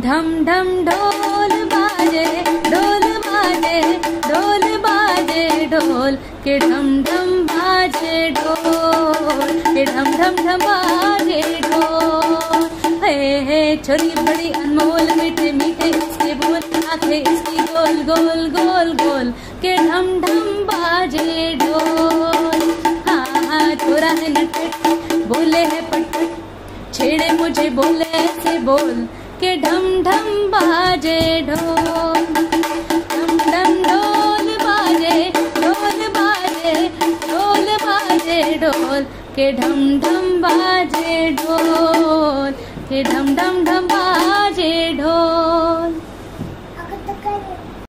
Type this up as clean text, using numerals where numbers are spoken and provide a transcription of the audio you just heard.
ढम ढम ढोल बाजे ढोल बाजे ढोल बाजे ढोल के ढम ढम बाजे ढोल के ढम ढम ढम बाजे ढोल। हे छोरी बड़ी अनमोल मीठे मीठे इसके बोल आंखें इसकी गोल गोल गोल गोल के ढम ढम बाजे ढोल। हाँ छोरा है नटखट बोले है पटपट छेड़े मुझे बोले ऐसे बोल के ढम ढम बाजे ढोल। ढम ढम ढोल बाजे ढोल बाजे ढोल बाजे ढोल के ढम ढम बाजे ढोल के ढम ढम ढम बाजे ढोल।